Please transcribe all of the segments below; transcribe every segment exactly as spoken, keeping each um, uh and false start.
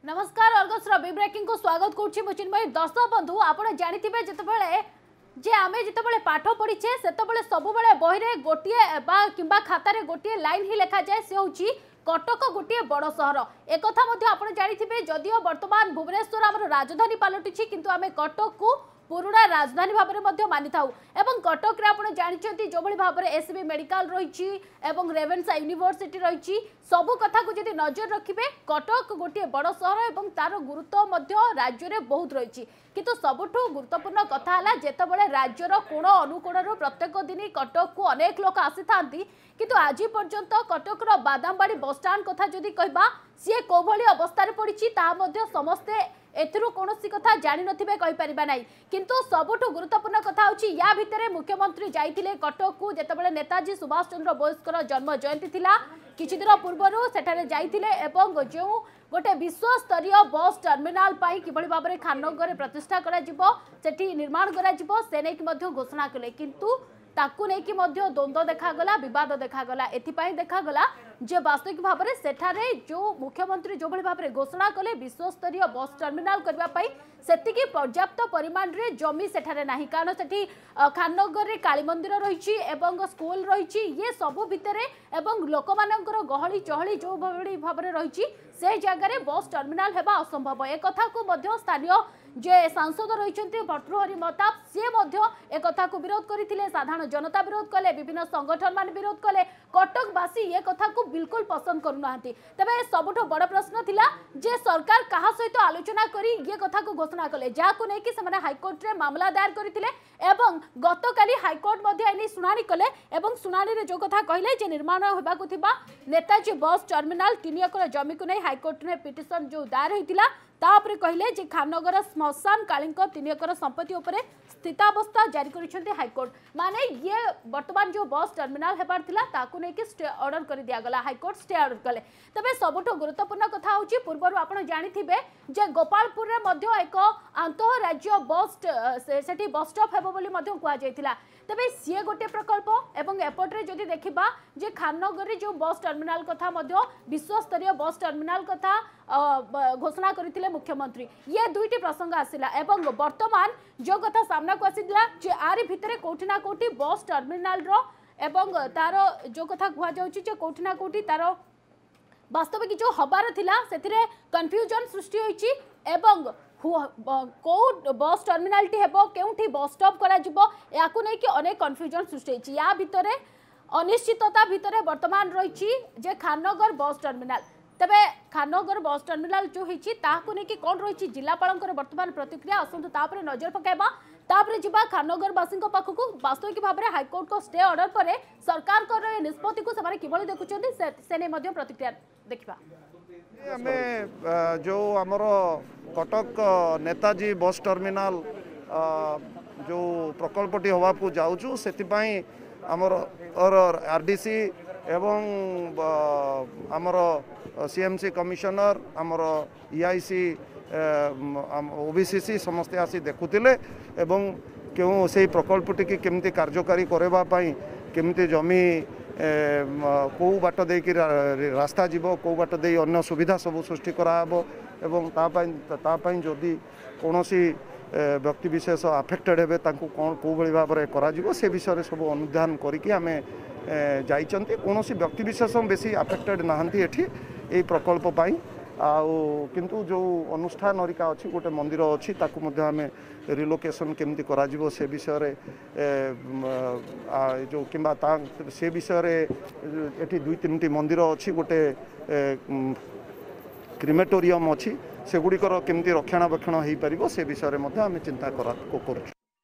नमस्कार अर्गसर B breaking को स्वागत करुच्ची चिन्मयी दर्शक बंधु आपड़ जानिथिबे जेतेबेले जे आमे जेतेबेले पाठ पढ़ीचे सेतेबेले सबुबेले बही रे गोटिए बा किंबा खातारे गोटिए लाइन ही लिखा जाए से होची कटक गोटे बड़ सहर एक कथा मध्य आपण जानिथिबे जदियो वर्तमान भुवनेश्वर हमर राजधानी पालटिछि किंतु आमे कटक को पुराना राजधानी भाव में मानि था एवं कटक रे आपण जानिछंती जो भली भाव में एसबी मेडिकल रही एवं रेवेन्सा यूनिवर्सिटी रही सबु कथा को जदि नजर रखिबे कटक गोटे बड़ सहर एवं तार गुरुत्व मध्य राज्य रे बहुत रही किंतु सबुठु गुरुत्वपूर्ण कथा है जेतेबेले राज्यर कोण अनुकोण प्रत्येक दिन कटक को अनेक लोक आसी थांती किंतु आज पर्यंत कटक रो बादामबाड़ी बस स्टैंड कथा जदि कहबा सी कोभली अवस्था पड़ी समस्ते एथिरु कोनोसी कथा जानि नथिबे कहि परिबा नै किंतु सबुठु गुरुत्वपूर्ण कथा होची या भितरे मुख्यमंत्री जाइथिले कटक को जेतेबेले नेताजी सुभाष चंद्र बोसकर जन्म जयंती थिला किछि दिन पूर्वरु सेठारे जाइथिले एवं जो गोटे विश्व स्तरीय बस टर्मिनाल पाई किभली भाबरे खाननगर प्रतिष्ठा करा जिवो सेठी निर्माण करा जिवो से नै कि मध्य घोषणा कले किंतु ताकू नहीं कि मध्य द्वंद्व देखागला विवाद देखागला एथिपाई देखागला जे वास्तविक भाव में सेठारे जो मुख्यमंत्री जो भली भाव में घोषणा कले विश्व स्तरीय बस टर्मिनाल करबा पई सेतिकी पर्याप्त परिमाण रे जमी सेठारे नाही कारण सेठी खाननगर रे काली मंदिर रहिछि एवं स्कूल रहिछि ये सब भितरे एवं लोक मानकर गहली चहली जो भली भाव में रहिछि से जगह रे बस टर्मिनाल हेबा असंभव ए कथा को मध्य स्थानीय जे सांसद रही भर्तृहरि महताब सी एक कथा को विरोध करते साधारण जनता विरोध कले विभिन्न संगठन मान विरोध कले कटकवासी ये कथा को बिल्कुल पसंद करूना तेरे सबुठ बड़ प्रश्न थिला जे सरकार कहा सहित आलोचना करी ये कथा को घोषणा कले जहाँ नहीं कि हाइकोर्ट रे मामला दायर करते एवं गतकाली हाइकोर्ट एने शुणाणी कले एवं शुणाणी रे जो कथा कहले जे निर्माण होबाकु थिबा नेताजी बस टर्मिनाल तीन एकर जमी को नहीं हाइकोर्ट ने पिटिशन जो दायर होइतिला तापरे कहले जे खाननगर श्मशान काली तीन एकर संपत्ति उपरे स्थितावस्था जारी करिसेंते हाइकोर्ट माने ये वर्तमान जो बस टर्मिनाल हेबार थिला ताकू नै कि स्टे ऑर्डर कर दिया गला हाइकोर्ट स्टे ऑर्डर कले तबे सबुठ गुरुत्वपूर्ण कथा होची पूर्वरु आपण जानिथिबे जे गोपालपुर रे मध्य एक आंतः राज्य बस सेठी बस स्टॉप हेबो बोली मध्य कुआ जायतिला तबे सीए गोटे प्रकल्प एवं एपटरे जदि देखिबा जे खाननगर रे जो बस टर्मिनाल कथा मध्य विश्व स्तरीय बस टर्मिनाल कथा घोषणा करथिले मुख्यमंत्री ये दुईटी प्रसंग आसिला एवं वर्तमान जो कथा सामना को आसिला जे आरि भितरे कोठी ना कोठी बस टर्मिनाल रो एवं तार जो कथा कुआ जाउची जे कोठी ना कोठी तार वास्तविक जो हबार थिला सेथिरे कन्फ्यूजन सृष्टि होईची एवं को बस टर्मिनाल टी हेबो केउठी बस स्टॉप करा जिवो याकु नै कि अनेक कन्फ्यूजन सृष्टि होईची या भितरे अनिश्चितता भितरे वर्तमान रहिची जे खाननगर बस टर्मिनाल तबे खाननगर बस टर्मिनाल जो होईची ताकु नै कि कोन रहिची जिल्लापालंकर वर्तमान प्रतिक्रिया असंतु तापरे नजर पकाइबा तापरे जिबा खाननगर वासी पाखकु वास्तविक भाव में हाइकोर्ट को स्टे ऑर्डर पर सरकार को निष्पत्ति को से किभली देखुछन्ती से नै मध्य प्रतिक्रिया देखिबा आमे जो आमर कटक नेताजी बस टर्मिनाल जो प्रकल्पटी होवाकू जाऊँ से आमर आरडीसी एवं आमर सीएमसी कमिशनर आमर ईआईसी ओबीसीसी समस्ते आसी देखुले एवं क्यों से प्रकल्पटी की केमती कार्यकारी करवाई केमती जमी कौ बाट दे कि रास्ता जीव कौ बाट दे अन्य सुविधा सब सृष्टि कराबो एवं तापाई जदि कौन व्यक्ति विशेष आफेक्टेड हे कौन कौ भाव में करा से विषय सब अनुधान करके आम जाइंट कौन व्यक्ति विशेष बेसी आफेक्टेड नहांती एठी ए प्रकल्प पाई आउ किंतु जो अनुष्ठान हरिका अच्छी गोटे मंदिर अच्छी ताकू मध्य आम रिलोकेशन केमती करा जिवो से विषय रे जो किंबा से विषय एठी दुई तीन टी मंदिर अच्छी गोटे क्रिमेटोरियम अच्छी सेगुड़िकर केमती रक्षणाबेक्षण हो पार से विषय में आम चिंता कर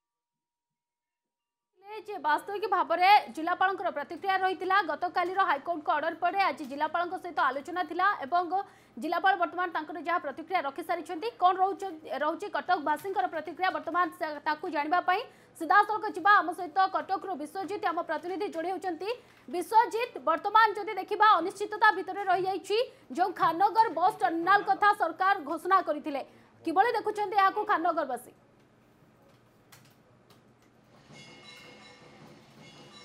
वास्तविक भाव में जिलापाल प्रतिक्रिया रही गतकाली हाइकोर्ट को ऑर्डर पर आज जिलापाल सहित आलोचना थिला एवं जिलापाल वर्तमान जहाँ प्रतिक्रिया रखी सारी कौन रोचे कटकवासी प्रतिक्रिया वर्तमान जानापी सीधासख जा आम सहित कटक विश्वजित आम प्रतिनिधि जोड़ी होती विश्वजित वर्तमान जदि देखा अनिश्चितता भितर रही जाइए जो खाननगर बस टर्मिनाल कथा सरकार घोषणा करते किभली देखुं यहाँ खाननगरवासी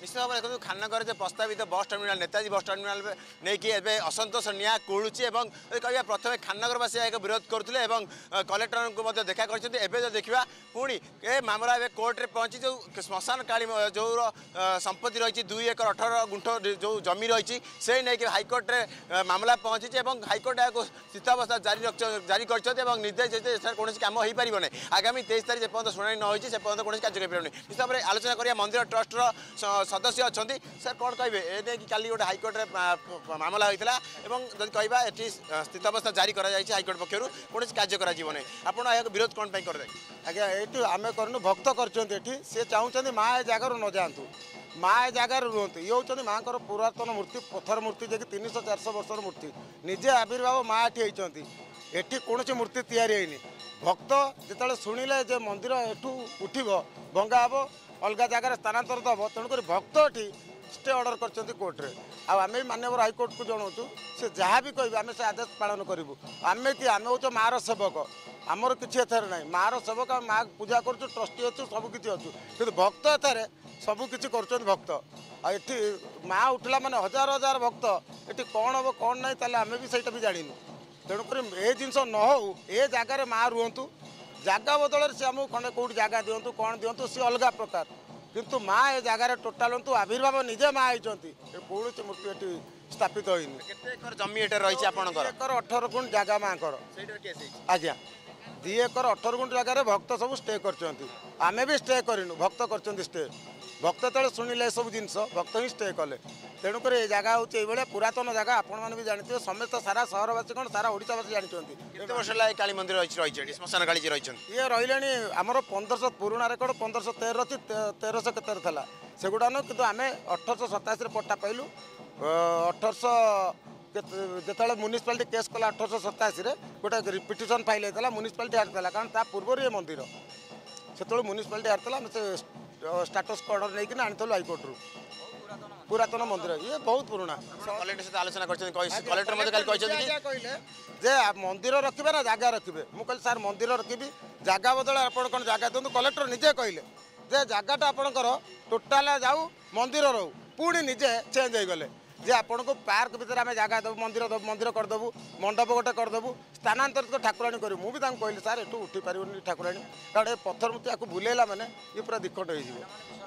निश्चित भाव देखो खाननगर जो प्रस्तावित बस टर्मिनाल नेताजी बस टर्मिनाल नहीं असंतोष निआ कोलुची कह प्रथम खाननगरवासी एक विरोध करते कलेक्टर को देखा कर देखा पुणी ए मामला ए कोर्टे पहुंची जो श्मशान काली जो संपत्ति रही दुई एकर अठारह गुंठ जो जमी रही से नहीं हाइकोर्ट रे मामला पहुंची हाइकोर्ट यहाँ स्थितावस्था जारी जारी कर निर्देश कौन कम हो पार ना आगामी तेईस तारीख से पर्यटन शुणी न होती से पर्यटन कौन कार्य कर निश्चित भाव में आलोचना करिया मंदिर ट्रस्टर सदस्य अच्छा सर कौन कहे ए काली गोटे हाइकोर्ट रे मामला होता है जब कहवा ये स्थितावस्था जारी कर हाइकोर्ट पक्षर कौन कार्य कर आप विरोध कौन कर आज्ञा ये आम करनु भक्त कर सी चाहते माँ ए जगार न जातु माँ ए जगार रुहतु ये हूँ माँ को पुरातन मूर्ति पत्थर मूर्ति जी तीन सौ चार सौ वर्षर मूर्ति निजे आविर्भाव माँ ये होती एटी कौन मूर्ति तैयारी भक्त जिते शुणिले जे मंदिर एठू उठब भंगा हम अलग जगार स्थानांतरित हम तेणुक भक्त ये स्टे ऑर्डर कर कोर्टे आम माननीय हाइकोर्ट को जनाऊँ से जहाँ भी कह आम से आदेश पालन करूँ आम कि आम हूँ माँ सेवक आमर किसी एथर ना माँ सेवक माँ पूजा कर ट्रस्टी अच्छु सबकि अच्छु कि भक्त एथर सबकि कर भक्त आठी माँ उठला माने हजार हजार भक्त ये कौन हम कौन ना ताले आम भी सहीटा भी जानू तेणुक ए जिनस न हो ए जगार माँ रुहतु जगह बदल से आमको खंडे कौट जगह दिंतु कौन दिंतु सी अलग प्रकार किंतु माँ ए जगार टोटाल आविर्भाव निजे माँ होती कौन मूर्ति ये स्थापित होनी जमी रही एकर अठर गुण जगह माँ आज्ञा दी एकर अठर गुण जगार भक्त सब स्टे कर स्टे करनु भक्त कर स्टे भक्त तले शुणिले सब जिनस भक्त ही स्टे कले तेणुक ये जगह हूँ ये पुरातन जगह आपण मैंने भी जानते समस्त सारा सहरवासी कौन सारा ओडिशावासी जानते वर्ष काली मंदिर रही श्मशान काली रही ये रही आमर पंद्रह पुराणा रेकर्ड पंद्रह तेरह अच्छी तेरह तेर था सेगुड़ा न कि आम अठरश सताशी पट्टा पाइलु अठरश जो म्यूनिसिपालिटी केस कला अठरश सताशी गोटे पिटिशन फाइल होता म्यूनिसिपालिटी हारता कारण ता पूर्व ये मंदिर से म्यूनिसिपालिटी हारता से स्टाटस को ऑर्डर नहीं आनी हाइकोर्ट रु पुरातन मंदिर ये बहुत पुराना कलेक्टर सहित आलोचना कलेक्टर जे मंदिर रखिए ना जगह रखिए मुझे सार मंदिर रखी जगह बदल आप जगह दिखाँ कलेक्टर निजे कहले जे जगहटा आपंकर टोटाल जाऊ मंदिर रो पुणी निजे चेंज हो गले जे आपन को पार्क भीतर आम जगह देव मंदिर मंदिर करदेबू मंडप गोटे करदेबू स्थानांतरित ठाकुराणी करूँ मुझे कहली सार एटू उठी पार ठाकुराणी कारण ये पत्थर मूर्ति आपको बुलेला मैंने ये पूरा दिक्कत हो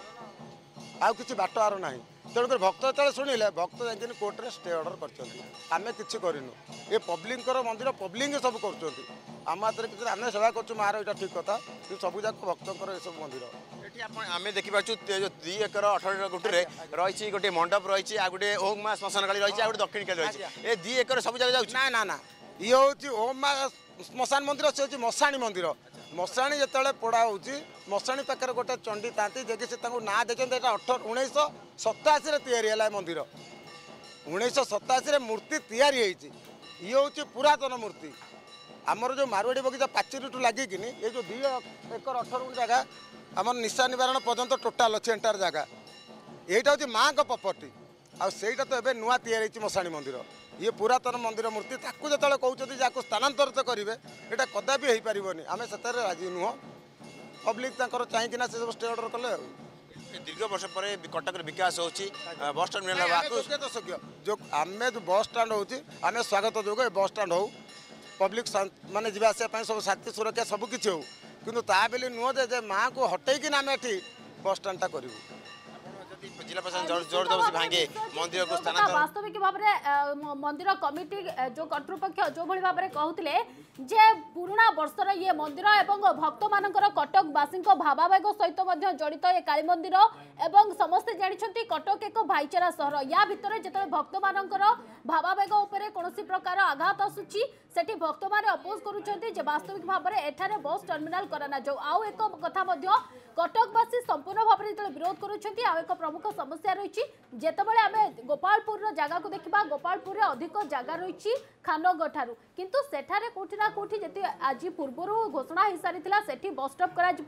आउ किसी बाट आर ना तेणुक भक्त जो शुणिले भक्त जाकि कोर्टे स्टे ऑर्डर करें कि करूँ ये पब्लिक मंदिर पब्लिक सब कर आम हाथ में आम सेवा कर मार यहाँ ठीक कथा कि सब जाक भक्तर ये सब मंदिर आम देखिपु जो दुई एकर अठारह गुंठे रही गोटे मंडप रही आ गए ओम माँ श्मशान काली रही गोटे दक्षिण काली रही ये दुई एकर सब जगह जाऊँ ना ना ना ये हूँ ओम माँ श्मशान मंदिर से हूँ मशाणी मंदिर मशाणी जो पोड़ा हो मशाणी पाखे गोटे चंडी था जे ना देखते अठर उन्नीस सताशी या मंदिर उन्नीस सताशी मूर्ति तैयारी ये हूँ पुरातन मूर्ति आमर जो मारवाड़ी बगीचा पाचेरी लगिकी ये जो दुई एकर अठर गुंठ जगह आम निशा निवारण पर्यटन टोटाल अच्छे एंटार जगह यहीटा हूँ माँ को प्रॉपर्टी आईटा तो ये नुआ तैयारी मशाणी मंदिर ये पुरातन मंदिर मूर्ति ताकू जो कहते जहाँ स्थानांतरित करेंगे यहाँ कदापि हो पारनि आम से राजी नुह पब्लिक चाहिए से सब स्टे ऑर्डर कले दीर्घ वर्ष पर कटक विकास हो बस स्टाण्ड जो आम जो बस स्टाण्ड होमें स्वागत जो बस स्टाण्ड हो पब्लिक माने जावास सब साथी सुरक्षा सबकि हो कि ताबली नुह जे माँ को हटेकिन आम ये बस स्टाण्डटा करूँ जिला प्रशासन जोर जोर भांगे मंदिर को स्थानांतरण वास्तविक भाव में मंदिर कमिटी जो कर्तृपक्ष जो भली भाव में कहते जे पुराना वर्षर ये मंदिर एवं भक्त मानकर कटकवासी भावावेग सहित जड़ित ये काली मंदिर एवं समस्ते जानते कटक एक भाईचारा सहर या भितर जो भक्त मानकर भावावेग उपर कौन प्रकार आघात आसूची सेठी भक्त माने अपोज करुछंती जे वास्तविक भाव में एठारे बस टर्मिनाल कराना जाऊ आउ एक कथा मध्य कटकवासी संपूर्ण भाव में विरोध करुछंती आ एक प्रमुख समस्या रही जेतेबेले आमे गोपालपुर जगह को देखा गोपालपुर अधिक जगह रही खाननगर ठारू किंतु सेठारे कोठी ना कोठी जेते आज पूर्व घोषणा हो सारी सेठी बस स्टॉप करा जिवो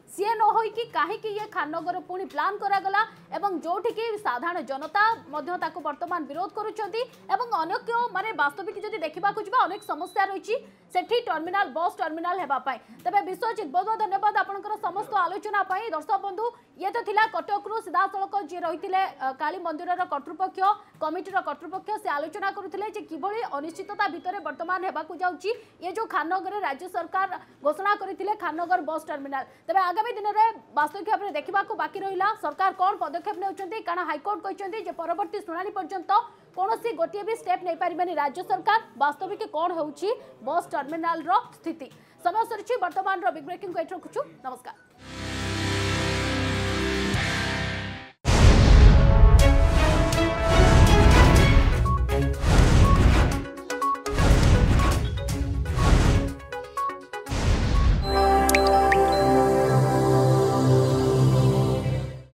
सी न होइकी काहेकि ये खाननगर पुणी प्लान करागला एवं जोठी की साधारण जनता मध्य ताको वर्तमान विरोध करुछंती एवं अनेक माने वास्तविक जदि देखिबा को जिबा अनेक समस्या रहिछि सेठी टर्मिनाल बस टर्मिनाल हेबा पाई। तबे विश्वजित बहुत बहुत धन्यवाद आपनकर समस्त आलोचना पाई। दर्शक बंधु ये तो थिला कटकरू सीधा सड़क जे रहितिले काली मंदिरर कर्तृपक्ष कमिटीर कर्तृपक्ष से आलोचना करुथिले जे किभଳି अनिश्चितता भितरे वर्तमान हेबाकू जाउची ये जो खाननगर राज्य सरकार घोषणा करथिले खाननगर बस टर्मिनाल। तबे आगामी दिन रे वास्तविक भाबरे देखिबाकू बाकी रहिला सरकार कोन पदक्षेप नेउचंती कारण हाईकोर्ट कहचंती जे परवर्ती सुनानी पर्यंत कौनसी गोटे भी स्टेप नहीं पारिबेनी राज्य सरकार वास्तविक कौन होउची बस टर्मिनाल रो स्थिति। समय सरिछि वर्तमान रो बिग ब्रेकिंग को एठ रखुछु। नमस्कार।